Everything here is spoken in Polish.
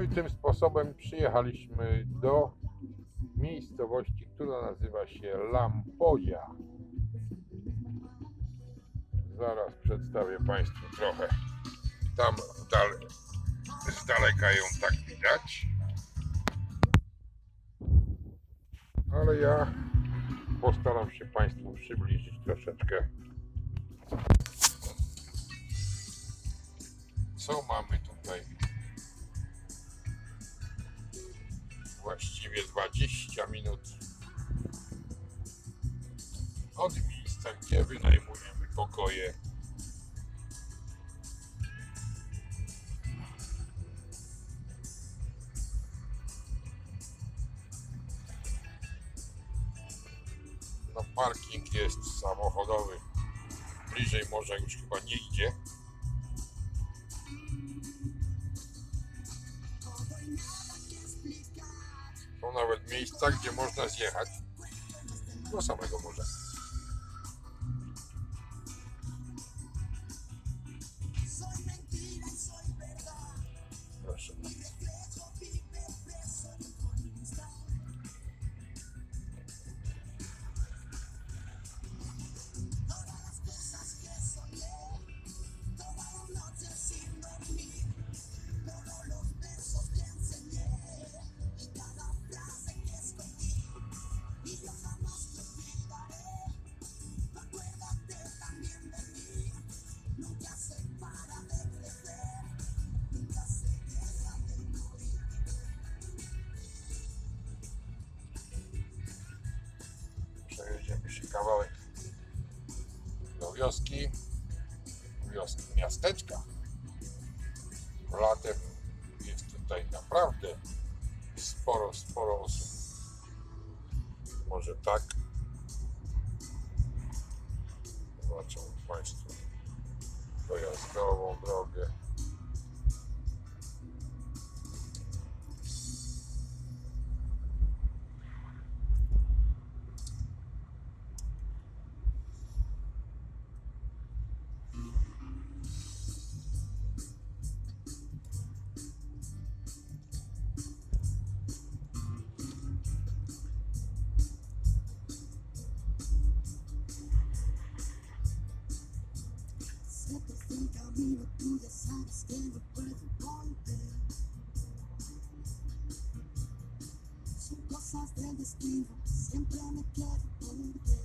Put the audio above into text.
No i tym sposobem przyjechaliśmy do miejscowości, która nazywa się Lampoja. Zaraz przedstawię Państwu trochę. Tam z daleka ją tak widać. Ale ja postaram się Państwu przybliżyć troszeczkę, co mamy tutaj. Właściwie 20 minut od miejsca, gdzie wynajmujemy pokoje. No, parking jest samochodowy. Bliżej morza już chyba nie idzie. Są nawet miejsca, gdzie można zjechać do samego morza. Proszę bardzo. Przejedziemy się kawałek do wioski, miasteczka. Latem jest tutaj naprawdę sporo osób. Może tak. Zobaczą Państwo dojazdową drogę. Camino, tú ya sabes que no puedo volver. Son cosas del destino, siempre me quiero volver.